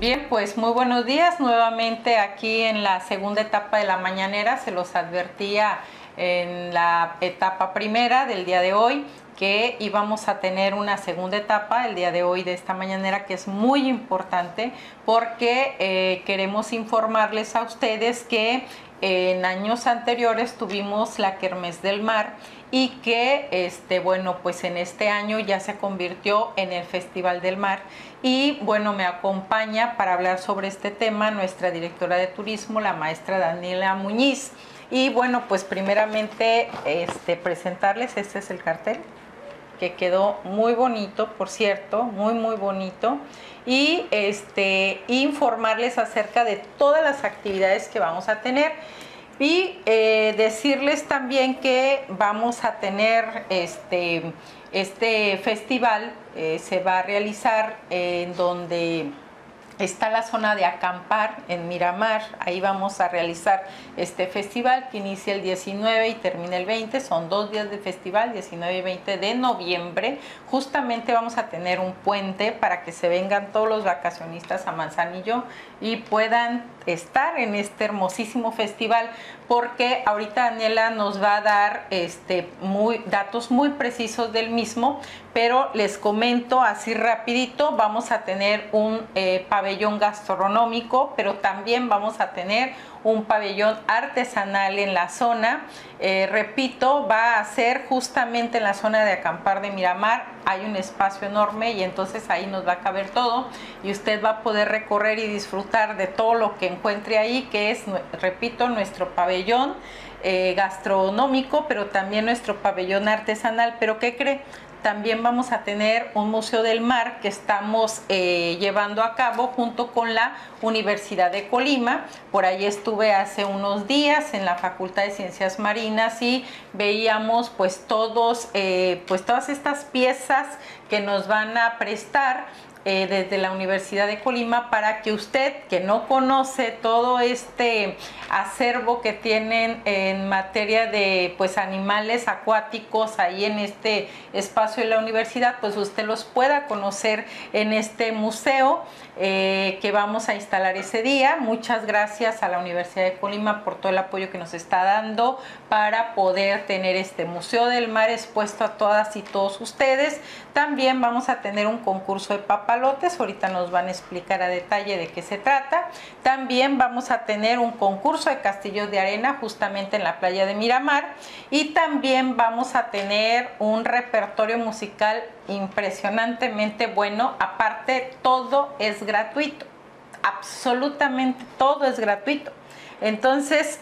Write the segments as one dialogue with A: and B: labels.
A: Bien, pues muy buenos días. Nuevamente aquí en la segunda etapa de la mañanera. Se los advertía en la etapa primera del día de hoy que íbamos a tener una segunda etapa el día de hoy de esta mañanera, que es muy importante porque queremos informarles a ustedes que en años anteriores tuvimos la Kermés del Mar y que bueno, pues en este año ya se convirtió en el Festival del Mar. Y bueno, me acompaña para hablar sobre este tema nuestra directora de turismo, la maestra Daniela Muñiz. Y bueno, pues primeramente presentarles, este es el cartel, que quedó muy bonito, por cierto, muy bonito, y informarles acerca de todas las actividades que vamos a tener. Y decirles también que vamos a tener este festival, se va a realizar en donde está la zona de acampar en Miramar. Ahí vamos a realizar este festival que inicia el 19 y termina el 20. Son 2 días de festival, 19 y 20 de noviembre. Justamente vamos a tener un puente para que se vengan todos los vacacionistas a Manzanillo y puedan estar en este hermosísimo festival, porque ahorita Daniela nos va a dar datos muy precisos del mismo, pero les comento así rapidito. Vamos a tener un pabellón gastronómico, pero también vamos a tener un pabellón artesanal en la zona. Repito, va a ser justamente en la zona de acampar de Miramar. Hay un espacio enorme y entonces ahí nos va a caber todo y usted va a poder recorrer y disfrutar de todo lo que encuentre ahí, que es, repito, nuestro pabellón gastronómico, pero también nuestro pabellón artesanal. ¿Pero qué cree? También vamos a tener un Museo del Mar que estamos llevando a cabo junto con la Universidad de Colima. Por ahí estuve hace unos días en la Facultad de Ciencias Marinas y veíamos pues todas estas piezas que nos van a prestar desde la Universidad de Colima, para que usted, que no conoce todo este acervo que tienen en materia de pues animales acuáticos ahí en este espacio de la universidad, pues usted los pueda conocer en este museo que vamos a instalar ese día. Muchas gracias a la Universidad de Colima por todo el apoyo que nos está dando para poder tener este Museo del Mar expuesto a todas y todos ustedes. También vamos a tener un concurso de papalotes, ahorita nos van a explicar a detalle de qué se trata. También vamos a tener un concurso de castillos de arena justamente en la playa de Miramar, y también vamos a tener un repertorio musical impresionantemente bueno. Aparte, todo es gratuito, absolutamente todo es gratuito. Entonces,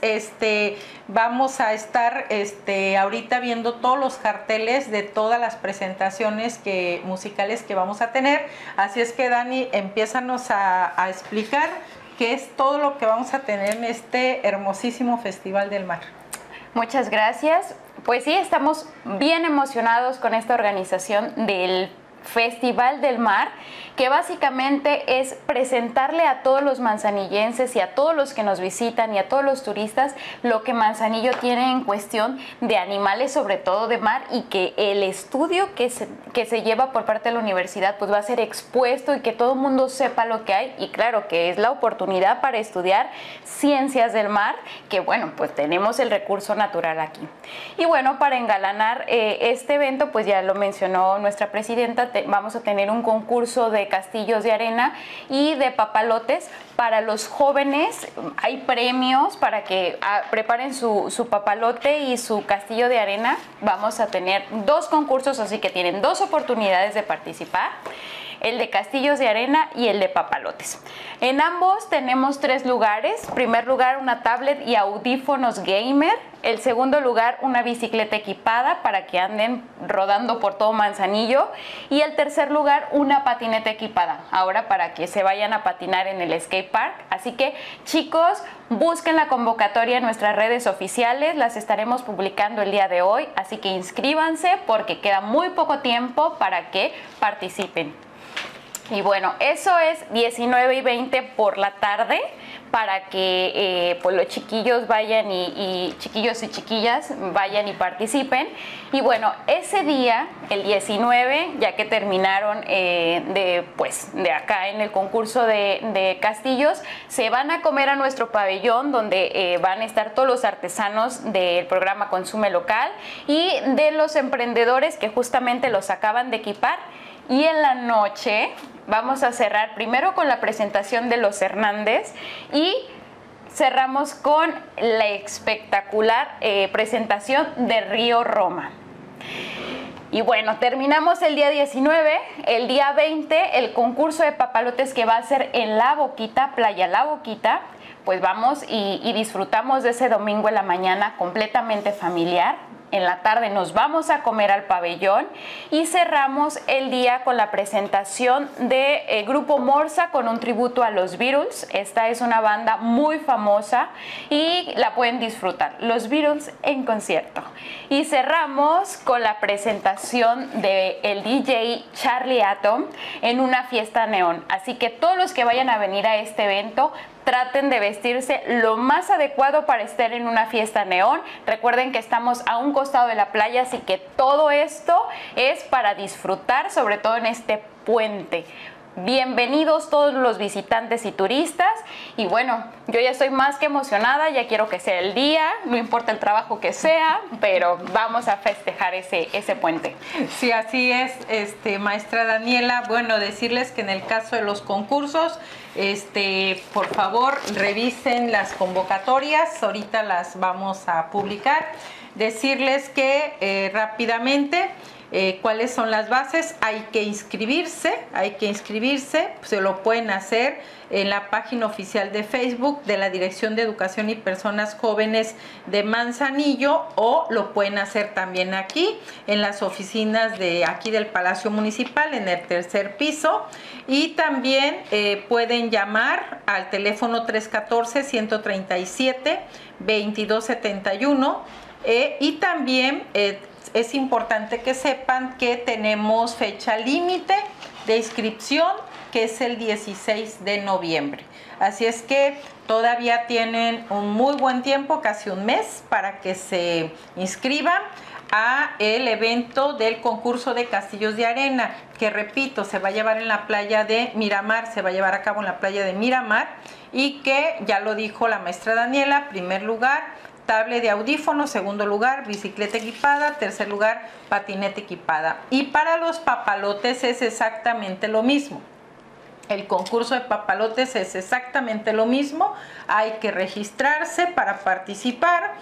A: vamos a estar ahorita viendo todos los carteles de todas las presentaciones musicales que vamos a tener. Así es que, Dani, empiézanos a explicar qué es todo lo que vamos a tener en este hermosísimo Festival del Mar.
B: Muchas gracias. Pues sí, estamos bien emocionados con esta organización del Festival del Mar, que básicamente es presentarle a todos los manzanillenses y a todos los que nos visitan y a todos los turistas lo que Manzanillo tiene en cuestión de animales, sobre todo de mar, y que el estudio que se lleva por parte de la universidad pues va a ser expuesto y que todo el mundo sepa lo que hay. Y claro que es la oportunidad para estudiar ciencias del mar, que bueno, pues tenemos el recurso natural aquí. Y bueno, para engalanar este evento, pues ya lo mencionó nuestra presidenta, vamos a tener un concurso de castillos de arena y de papalotes para los jóvenes. Hay premios para que preparen su papalote y su castillo de arena. Vamos a tener 2 concursos, así que tienen 2 oportunidades de participar: el de castillos de arena y el de papalotes. En ambos tenemos 3 lugares. Primer lugar, una tablet y audífonos gamer. El segundo lugar, una bicicleta equipada para que anden rodando por todo Manzanillo. Y el tercer lugar, una patineta equipada, ahora para que se vayan a patinar en el skate park. Así que, chicos, busquen la convocatoria en nuestras redes oficiales, las estaremos publicando el día de hoy, así que inscríbanse porque queda muy poco tiempo para que participen. Y bueno, eso es 19 y 20 por la tarde para que pues los chiquillos vayan chiquillos y chiquillas vayan y participen. Y bueno, ese día, el 19, ya que terminaron de acá en el concurso de castillos, se van a comer a nuestro pabellón donde van a estar todos los artesanos del programa Consume Local y de los emprendedores que justamente los acaban de equipar. Y en la noche vamos a cerrar primero con la presentación de los Hernández y cerramos con la espectacular presentación de Río Roma. Y bueno, terminamos el día 19, el día 20, el concurso de papalotes que va a ser en La Boquita, Playa La Boquita. Pues vamos y disfrutamos de ese domingo en la mañana completamente familiar. En la tarde nos vamos a comer al pabellón y cerramos el día con la presentación de Grupo Morsa con un tributo a los Beatles. Esta es una banda muy famosa y la pueden disfrutar. Los Beatles en concierto. Y cerramos con la presentación del DJ Charlie Atom en una fiesta neón. Así que todos los que vayan a venir a este evento, traten de vestirse lo más adecuado para estar en una fiesta neón. Recuerden que estamos a un costado de la playa, así que todo esto es para disfrutar, sobre todo en este puente. Bienvenidos todos los visitantes y turistas. Y bueno, yo ya estoy más que emocionada, ya quiero que sea el día, no importa el trabajo que sea, pero vamos a festejar ese puente.
A: Sí, así es, maestra Daniela. Bueno, decirles que en el caso de los concursos, por favor, revisen las convocatorias, ahorita las vamos a publicar. Decirles que rápidamente cuáles son las bases. Hay que inscribirse, se lo pueden hacer en la página oficial de Facebook de la Dirección de Educación y Personas Jóvenes de Manzanillo, o lo pueden hacer también aquí en las oficinas de aquí del Palacio Municipal en el tercer piso, y también pueden llamar al teléfono 314-137-2271 y también es importante que sepan que tenemos fecha límite de inscripción, que es el 16 de noviembre. Así es que todavía tienen un muy buen tiempo, casi un mes, para que se inscriban a el evento del concurso de castillos de arena, que repito, se va a llevar en la playa de Miramar, se va a llevar a cabo en la playa de Miramar, y que ya lo dijo la maestra Daniela, primer lugar, tablet de audífonos, segundo lugar, bicicleta equipada, tercer lugar, patineta equipada. Y para los papalotes es exactamente lo mismo. El concurso de papalotes es exactamente lo mismo, hay que registrarse para participar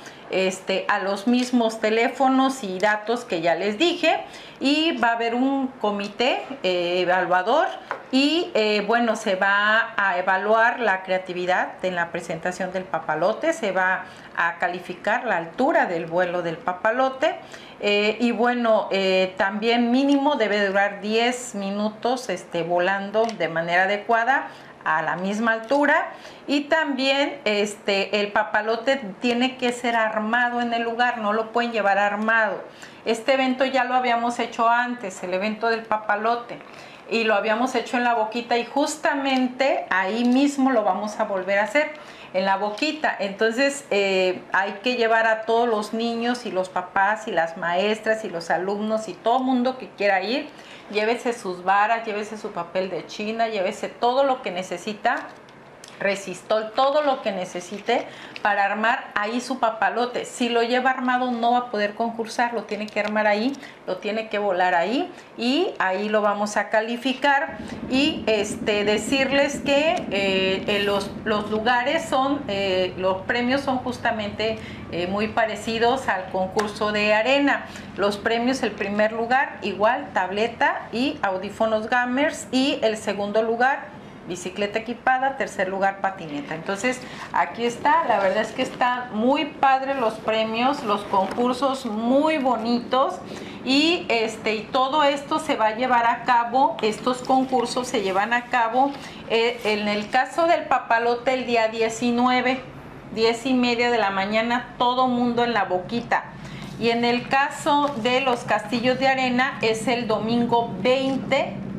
A: a los mismos teléfonos y datos que ya les dije, y va a haber un comité evaluador y bueno, se va a evaluar la creatividad en la presentación del papalote, se va a calificar la altura del vuelo del papalote. Y bueno, también mínimo debe durar 10 minutos volando de manera adecuada a la misma altura, y también el papalote tiene que ser armado en el lugar, no lo pueden llevar armado. Este evento ya lo habíamos hecho antes, el evento del papalote, y lo habíamos hecho en La Boquita, y justamente ahí mismo lo vamos a volver a hacer en La Boquita. Entonces hay que llevar a todos los niños y los papás y las maestras y los alumnos y todo mundo que quiera ir. Llévese sus varas, llévese su papel de China, llévese todo lo que necesita, resistol, todo lo que necesite para armar ahí su papalote. Si lo lleva armado no va a poder concursar, lo tiene que armar ahí, lo tiene que volar ahí, y ahí lo vamos a calificar. Y decirles que los lugares son, los premios son justamente muy parecidos al concurso de arena. Los premios, el primer lugar igual tableta y audífonos gamers, y el segundo lugar bicicleta equipada, tercer lugar patineta. Entonces aquí está, la verdad es que están muy padres los premios, los concursos muy bonitos, y todo esto se va a llevar a cabo, estos concursos se llevan a cabo en el caso del papalote el día 19, 10:30 de la mañana, todo mundo en La Boquita. Y en el caso de los castillos de arena es el domingo 20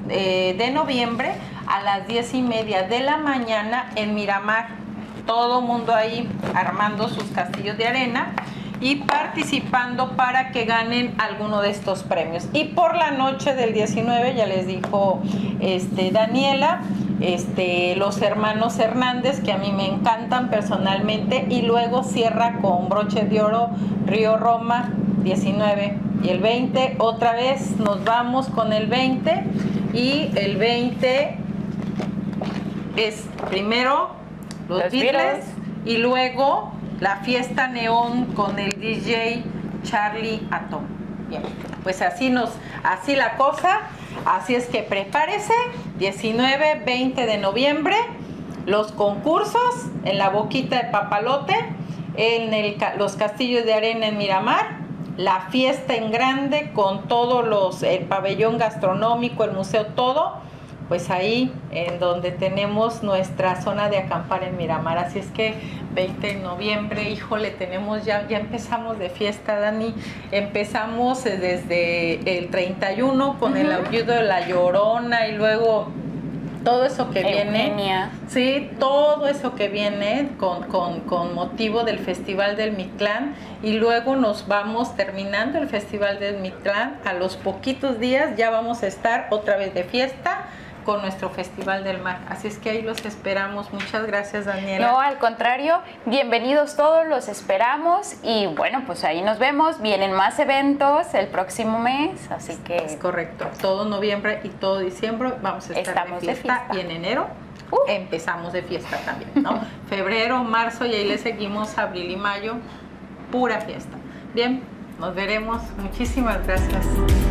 A: de noviembre a las 10:30 de la mañana en Miramar. Todo mundo ahí armando sus castillos de arena y participando para que ganen alguno de estos premios. Y por la noche del 19, ya les dijo Daniela, los hermanos Hernández, que a mí me encantan personalmente, y luego cierra con broche de oro Río Roma, 19. Y el 20, otra vez nos vamos con el 20, y el 20 es primero los Beatles y luego la fiesta neón con el DJ Charlie Atom. Bien, pues así la cosa, así es que prepárese, 19, 20 de noviembre, los concursos en la Boquita de Papalote, en los castillos de arena en Miramar, la fiesta en grande con todos el pabellón gastronómico, el museo, todo, pues ahí en donde tenemos nuestra zona de acampar en Miramar. Así es que 20 de noviembre, híjole, tenemos ya empezamos de fiesta, Dani. Empezamos desde el 31 con el aullido de la Llorona y luego todo eso que viene. Sí, todo eso que viene con motivo del Festival del Mictlán, y luego nos vamos terminando el Festival del Mictlán. A los poquitos días ya vamos a estar otra vez de fiesta con nuestro Festival del Mar. Así es que ahí los esperamos. Muchas gracias, Daniela.
B: No, al contrario, bienvenidos todos, los esperamos, y bueno, pues ahí nos vemos. Vienen más eventos el próximo mes, así que...
A: Es correcto. Todo noviembre y todo diciembre vamos a estar de fiesta, y en enero empezamos de fiesta también, ¿no? Febrero, marzo, y ahí le seguimos abril y mayo, pura fiesta. Bien, nos veremos. Muchísimas gracias.